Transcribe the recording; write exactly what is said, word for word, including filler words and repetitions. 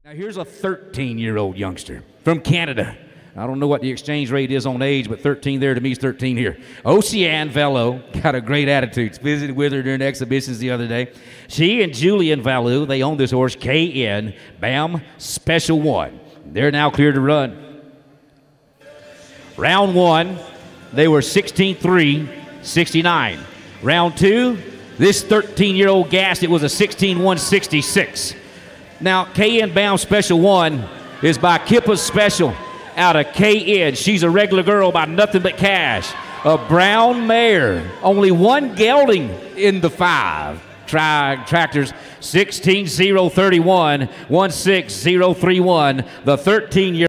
Now here's a thirteen-year-old youngster from Canada. I don't know what the exchange rate is on age, but thirteen there to me is thirteen here. Oceane Veilleux got a great attitude. Visited with her during exhibitions the other day. She and Julien Veilleux, they own this horse, K N, Bam, Special One. They're now cleared to run. Round one, they were sixteen three, sixty-nine. Round two, this thirteen-year-old gassed it was a sixteen one, sixty-six. Now, K N Bam Special One is by Kippa's Special out of K N. She's a regular girl by nothing but cash. A brown mare. Only one gelding in the five. Tri tractors sixteen zero thirty-one, one six zero three one. The thirteen-year